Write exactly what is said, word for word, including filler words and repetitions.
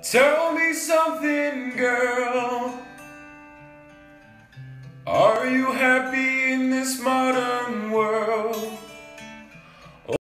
Tell me something, girl. Are you happy in this modern